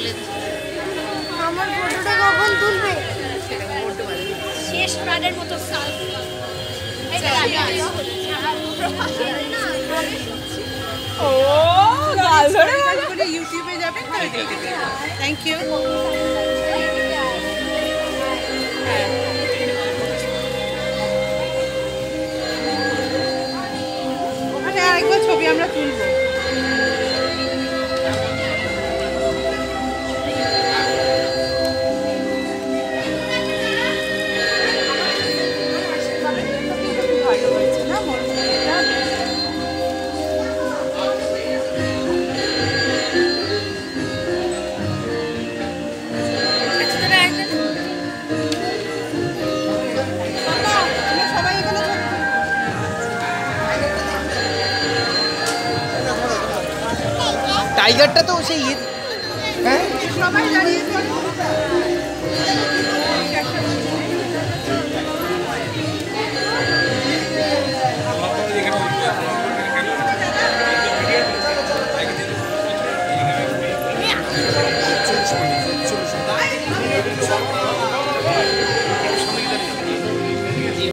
তুলে দিই। আমার ফটোটা কখন তুলবে? শেষ প্রাণের মতো সালফি। ও গাল ধরে ইউটিউবে যাবেন তাহলে দেখতে পাবেন। Thank you. ওখানে আরেকবার ছবি আমরা তুলবো। ভালো হয়েছে না মন্দিরটা? টাইগারটা তো সেই হ্যাঁ সবাই দাঁড়িয়ে